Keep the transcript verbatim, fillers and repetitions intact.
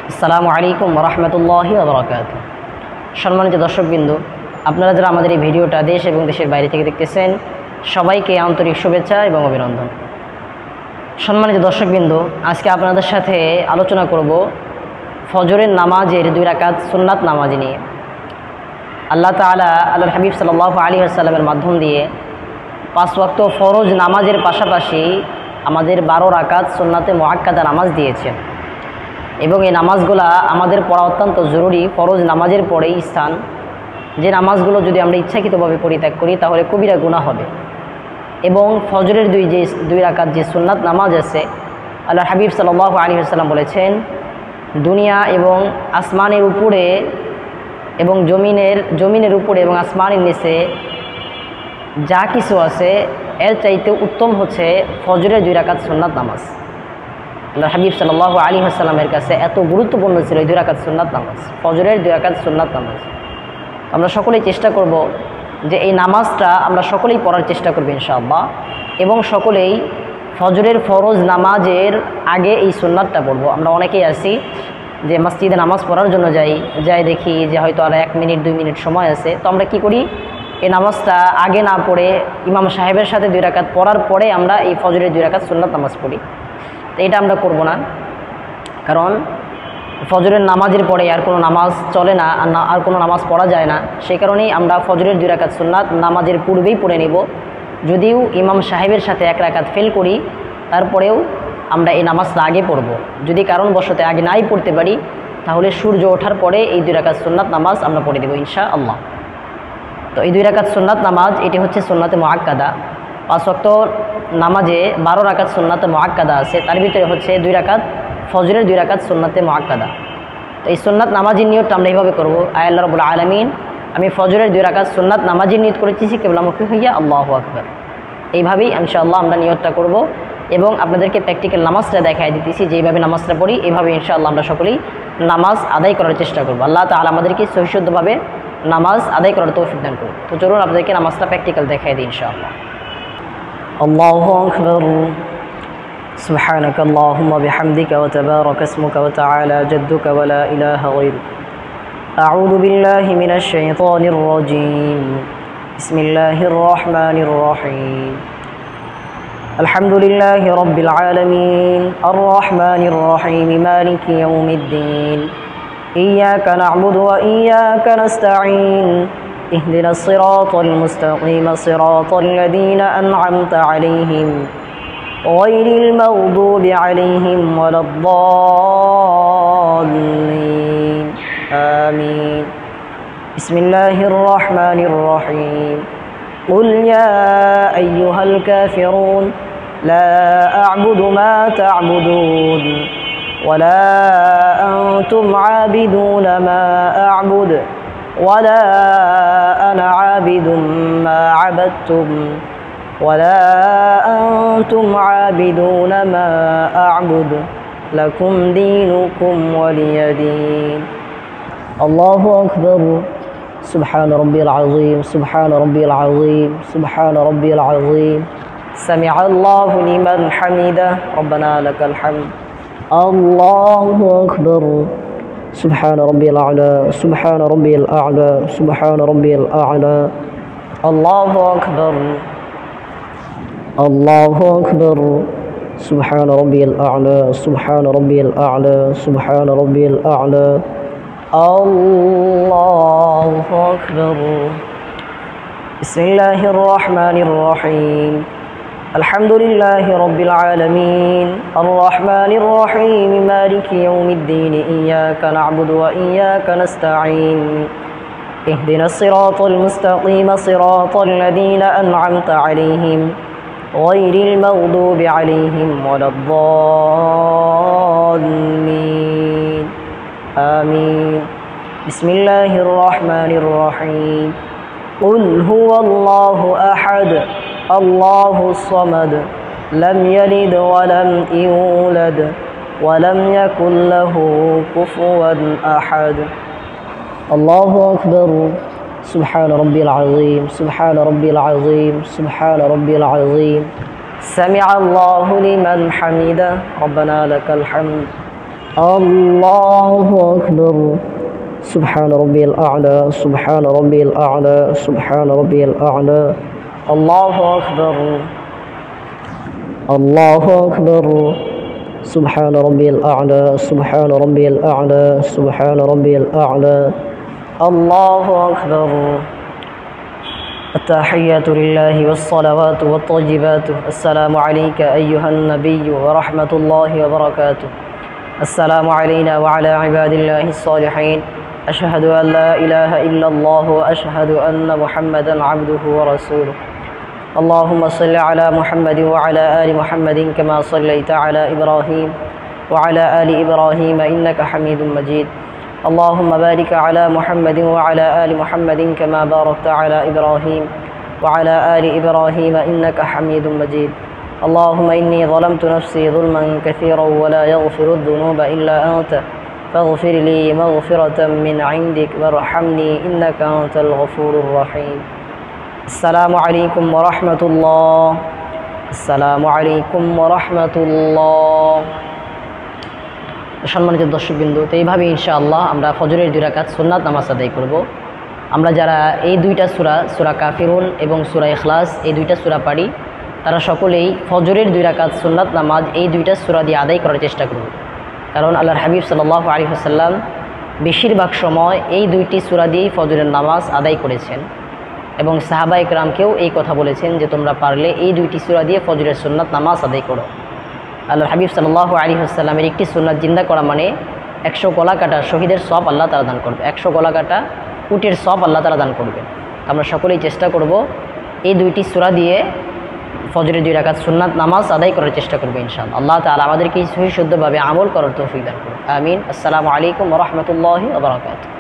আসসালামু আলাইকুম ওয়া রাহমাতুল্লাহি ওয়া বারাকাতুহু। সম্মানিত দর্শকবৃন্দ, আপনারা যারা আমাদের এই ভিডিওটা দেশ এবং দেশের বাইরে থেকে দেখতেছেন, সবাইকে আন্তরিক শুভেচ্ছা এবং অভিনন্দন। সম্মানিত দর্শকবৃন্দ, আজকে আপনাদের সাথে আলোচনা করব ফজরের নামাজের দুই রাকাত সুন্নাত নামাজ নিয়ে। আল্লাহ তাআলা আল্লাহর হাবিব সাল্লাল্লাহু আলাইহি ওয়াসাল্লামের মাধ্যম দিয়ে পাঁচ ওয়াক্ত ফরজ নামাজের পাশাপাশি আমাদের বারো রাকাত সুন্নাতে মুআক্কাদা নামাজ দিয়েছেন এবং এই নামাজগুলো আমাদের পড়া অত্যন্ত জরুরি। ফরজ নামাজের পরেই স্থান, যে নামাজগুলো যদি আমরা ইচ্ছাকৃতভাবে পরিত্যাগ করি তাহলে কবিরা গুনাহ হবে। এবং ফজরের দুই যে দুই রাকাত যে সুন্নাত নামাজ আছে, আল্লাহর হাবিব সাল্লাল্লাহু আলাইহি ওয়াসাল্লাম বলেছেন, দুনিয়া এবং আসমানের উপরে এবং জমিনের জমিনের উপরে এবং আসমানের নিচে যা কিছু আছে এর চাইতে উত্তম হচ্ছে ফজরের দুই রাকাত সুন্নাত নামাজ। আল্লাহর হাবিব সাল্লাল্লাহু আলাইহি ওয়াসাল্লামের কাছে এত গুরুত্বপূর্ণ ছিল এই দুই রাকাত সুন্নাত নামাজ, ফজরের দুই রাকাত সুন্নাত নামাজ। আমরা সকলেই চেষ্টা করব যে এই নামাজটা আমরা সকলেই পড়ার চেষ্টা করব ইনশাআল্লাহ, এবং সকলেই ফজরের ফরজ নামাজের আগে এই সুন্নাতটা পড়ব। আমরা অনেকেই আছি যে মসজিদে নামাজ পড়ার জন্য যাই যাই দেখি যে হয়তো আর এক মিনিট দুই মিনিট সময় আছে, তো আমরা কি করি, এই নামাজটা আগে না পড়ে ইমাম সাহেবের সাথে দুই রাকাত পড়ার পরে আমরা এই ফজরের দুই রাকাত সুন্নাত নামাজ পড়ি। তো এটা আমরা করব না, কারণ ফজরের নামাজের পরে আর কোনো নামাজ চলে না, আর কোনো নামাজ পড়া যায় না। সেই কারণেই আমরা ফজরের দুই রাকাত সুন্নাত নামাজের পূর্বেই পড়ে নেব। যদিও ইমাম সাহেবের সাথে এক রাকাত ফেল করি, তারপরেও আমরা এই নামাজটা আগে পড়ব। যদি কারণবশত আগে নাই পড়তে পারি তাহলে সূর্য ওঠার পরে এই দুই রাকাত সুন্নাত নামাজ আমরা পড়ে দেব ইনশাআল্লাহ। তো এই দুই রাকাত সুন্নাত নামাজ এটি হচ্ছে সুন্নাতে মুআক্কাদা। পাঁচ ওয়াক্ত নামাজে বারো রাকাত সুন্নাতে মুআক্কাদা আছে, তার ভিতরে হচ্ছে দুই রাকাত ফজরের দুই রাকাত সুন্নাতে মুআক্কাদা। তো এই সুন্নাত নামাজের নিয়তটা আমরা এইভাবে করবো, আয় আল্লাহ রাব্বুল আলামিন, আমি ফজরের দুই রাকাত সুন্নাত নামাজের নিয়ত করেছি কিবলামুখী হইয়া, আল্লাহু আকবার। এইভাবেই ইনশাআল্লাহ আমরা নিয়তটা করব এবং আপনাদেরকে প্র্যাকটিক্যাল নামাজটা দেখাই দিতেছি, যেইভাবে নামাজটা পড়ি এইভাবে ইনশাআল্লাহ আমরা সকলেই নামাজ আদায় করার চেষ্টা করব। আল্লাহ তাআলা আমাদেরকে সহিশুদ্ধভাবে নামাজ আদায় করার তৌফিক দান করুন। তো চলুন আপনাদেরকে নামাজটা প্র্যাকটিক্যাল দেখাই দিই ইনশাআল্লাহ। আল্লাহু আকবার। سبحانك اللهم بحمدك وتبارك اسمك وتعالى جدك ولا إله غيرك. أعوذ بالله من الشيطان الرجيم. بسم الله الرحمن الرحيم. الحمد لله رب العالمين الرحمن الرحيم مالك يوم الدين. إياك نعبد وإياك نستعين. اهدنا الصراط المستقيم صراط الذين أنعمت عليهم غير المغضوب عليهم ولا الضالين. آمين. بسم الله الرحمن الرحيم. قل يا أيها الكافرون لا أعبد ما تعبدون ولا أنتم عابدون ما أعبد ولا أنا عابد ما عبدتم ولا أنتم عابدون ما أعبد لكم دينكم ولي دين. الله أكبر. سبحان ربي العظيم سبحان ربي العظيم سبحان ربي العظيم. سمع الله لمن حمده ربنا لك الحمد. الله أكبر. سبحان ربي الأعلى سبحان ربي الأعلى سبحان ربي الأعلى. الله أكبر الله أكبر. سبحان ربي الأعلى سبحان ربي الأعلى سبحان ربي الأعلى. الله أكبر. بسم الله الرحمن الرحيم. الحمد لله رب العالمين الرحمن الرحيم مالك يوم الدين. إياك نعبد وإياك نستعين. اهدنا الصراط المستقيم صراط الذين أنعمت عليهم غير المغضوب عليهم ولا الضالين. آمين. بسم الله الرحمن الرحيم. قل هو الله أحد الله الصمد لم يلد ولم يولد ولم يكن له كفوا أحد. الله أكبر. سبحان ربي العظيم سبحان ربي العظيم سبحان ربي العظيم. سمع الله لمن حمده ربنا لك الحمد. الله أكبر. سبحان ربي الأعلى سبحان ربي الأعلى سبحان ربي الأعلى. الله أكبر الله أكبر. سبحان ربي الأعلى سبحان ربي الأعلى سبحان ربي الأعلى. الله أكبر. التحيات لله والصلوات والطيبات. السلام عليك أيها النبي ورحمة الله وبركاته. السلام علينا وعلى عباد الله الصالحين. أشهد أن لا إله إلا الله وأشهد أن محمدا عبده ورسوله. اللهم صل على محمد وعلى آل محمد كما صليت على إبراهيم وعلى آل إبراهيم إنك حميد مجيد. اللهم بارك على محمد وعلى آل محمد كما باركت على إبراهيم وعلى آل إبراهيم إنك حميد مجيد. اللهم إني ظلمت نفسي ظلما كثيرا ولا يغفر الذنوب إلا أنت فاغفر لي مغفرة من عندك وارحمني إنك أنت الغفور الرحيم. السلام عليكم ورحمة الله. السلام عليكم ورحمة الله. সম্মানিত দর্শকবৃন্দু, তো এইভাবে ইনশাআল্লাহ আমরা ফজরের দুই রাকাত সুন্নাত নামাজ আদায় করব। আমরা যারা এই দুইটা সূরা সূরা কাফিরুন এবং সূরা ইখলাস এই দুইটা সূরা পারি, তারা সকলেই ফজরের দুই রাকাত সুন্নাত নামাজ এই দুইটা সূরা দিয়ে আদায় করার চেষ্টা করব। কারণ আল্লাহর হাবিব সাল্লাল্লাহু আলাইহি ওয়াসাল্লাম বেশিরভাগ সময় এই দুইটি সূরা দিয়েই ফজরের নামাজ আদায় করেছেন এবং সাহাবা ইকরামকেও এই কথা বলেছেন যে তোমরা পারলে এই দুইটি সূরা দিয়ে ফজরের সুন্নাত নামাজ আদায় করো। আল্লাহর হাবিব সাল্লাল্লাহু আলাইহি ওয়াসাল্লামের একটি সুন্নাত জিন্দা করা মানে একশো গলা কাটা শহীদের সওয়াব আল্লাহ তাআলা দান করবে, একশো গলা কাটা উটের সওয়াব আল্লাহ তাআলা দান করবে। আমরা সকলেই চেষ্টা করব এই দুইটি সূরা দিয়ে ফজরের দুই রাকাত সুন্নাত নামাজ আদায় করার চেষ্টা করব ইনশাআল্লাহ। আল্লাহ তাআলা আমাদেরকে সহি শুদ্ধভাবে আমল করার তৌফিক দান করুন। আমিন। আসসালামু আলাইকুম ওয়া রাহমাতুল্লাহি ওয়া বারাকাতুহু।